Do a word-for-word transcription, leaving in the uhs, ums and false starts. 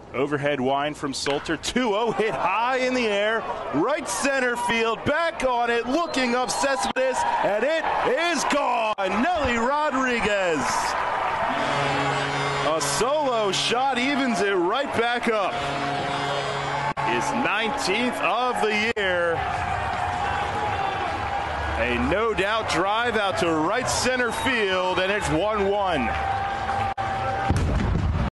Overhead wind from Salter. two oh hit high in the air. Right center field. Back on it. Looking up Cespedes. And it is gone. Nellie Rodriguez. A solo shot evens it right back up. His nineteenth of the year. A no-doubt drive out to right center field, and it's one one.